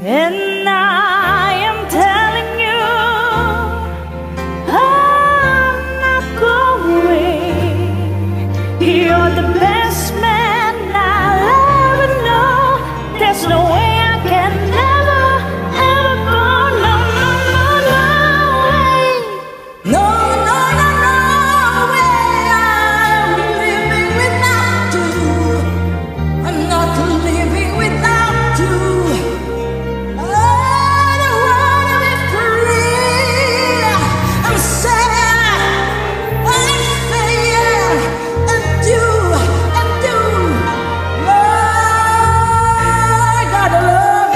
And I am telling you, I'm not going. You're the best man I'll ever know. There's no way I can never, ever go. No, no, no, no way. No, no, no, no way. I'm living without you. I'm not living without you. I don't wanna be free. I'm sad. I'm sad. And you, Lord, gotta love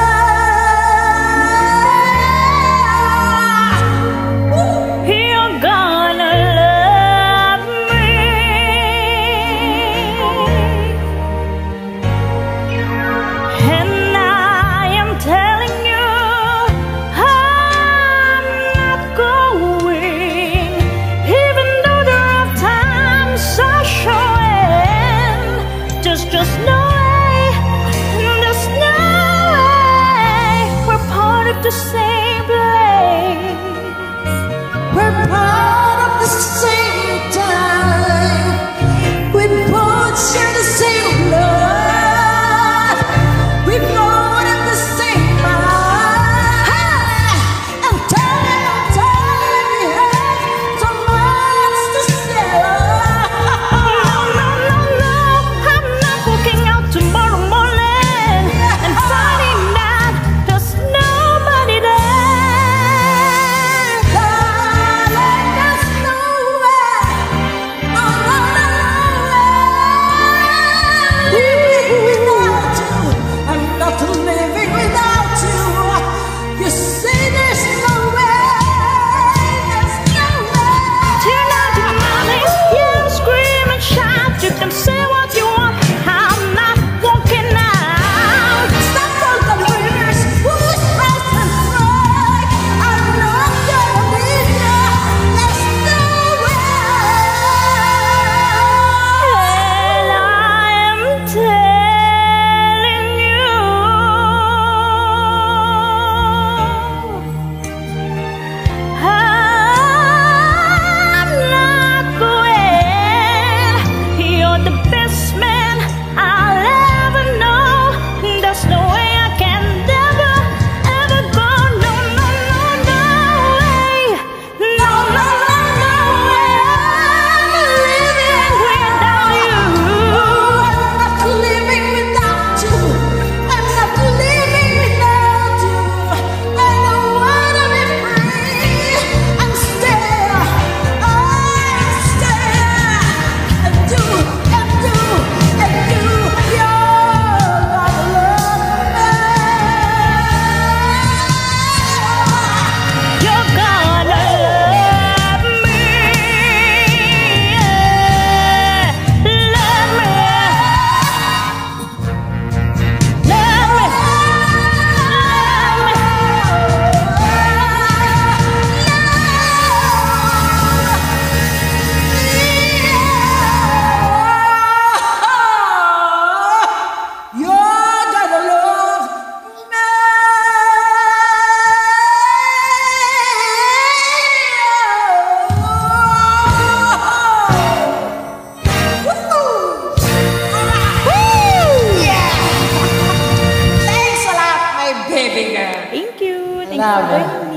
me. You're gonna love me. And I am telling you, I'm not going. Even though there are times I showing, just no way, there's no way. We're part of the same place. We're part of the same time. We both share the same blood. We both have the same mind. And time, we have so much to share. No, no, no, no, I'm not walking out tomorrow morning and finding that there's nobody there. Darling, there's no way. No, no, no, no way. Without you, I'm not living without you. You say there's no way. There's no way. Tonight in the morning, you scream and shout. You can say what you want. I'm not walking out. Stop all the rumors, who's right and right. I'm not gonna leave you. There's no way. And I am telling you, I'm not going. You're the best man I'll ever know. There's no way I can never, ever go. No, no, no, no way. No, no, no, no way. I'm living without you. I'm not living without you. I'm not living without you. I don't wanna be free. I'm still, and you, you're gonna love me. You're gonna love me, yeah. Love me, love me, You're gonna love me. Thanks a lot, my baby girl. Thank you. Thank you Love for it. joining me.